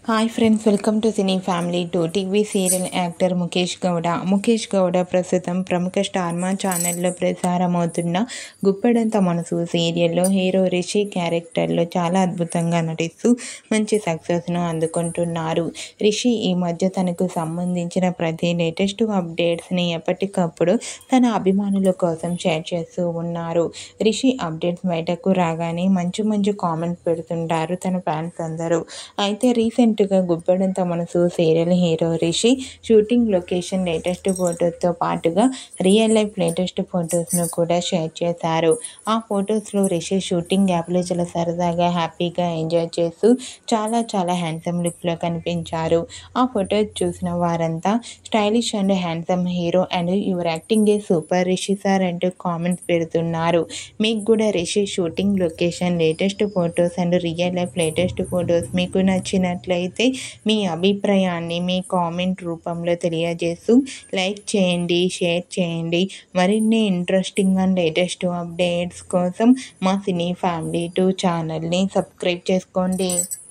Hi friends, welcome to cine family 2. TV serial actor Mukesh Gowda ప్రస్తుతం ప్రముఖ star మా ఛానల్లో ప్రసారమవుతున్న గుప్పెడంత మనసు సీరియల్లో హీరో రిషి క్యారెక్టర్లో చాలా అద్భుతంగా నటిస్తూ మంచి సక్సెస్ను అందుకుంటున్నారు. రిషి ఈ మధ్య తనకు సంబంధించిన ప్రతి లేటెస్ట్ అప్డేట్స్ని ఎప్పటికప్పుడు తన అభిమానుల కోసం షేర్ చేస్తూ ఉన్నారు. రిషి అప్డేట్స్ బయటకు రాగానే మంచి కామెంట్స్ పెడుతుంటారు తన ఫ్యాన్స్ అందరూ. అయితే రీసెంట్గా Guppedantha Manasu serial hero Rishi shooting location latest ఫొటోస్తో పాటుగా రియల్ లైఫ్ లేటెస్ట్ ఫొటోస్ను కూడా షేర్ చేశారు. ఆ ఫొటోస్లో రిషి షూటింగ్ యాప్లో చాలా సరదాగా హ్యాపీగా ఎంజాయ్ చేస్తూ చాలా హ్యాండ్సమ్ లుక్లో కనిపించారు. ఆ ఫొటోస్ చూసిన వారంతా stylish and handsome hero and your acting ఏ సూపర్ రిషి సార్ అంటూ కామెంట్స్ పెడుతున్నారు. మీకు కూడా Rishi shooting location latest photos and real life latest photos మీకు నచ్చినట్లయితే మీ అభిప్రాయాన్ని మీ కామెంట్ రూపంలో తెలియజేస్తూ లైక్ చేయండి, షేర్ చేయండి. మరిన్ని ఇంట్రెస్టింగ్ అండ్ లేటెస్ట్ అప్డేట్స్ కోసం మా సినీ ఫ్యామిలీ 2 ఛానల్ని సబ్స్క్రైబ్ చేసుకోండి.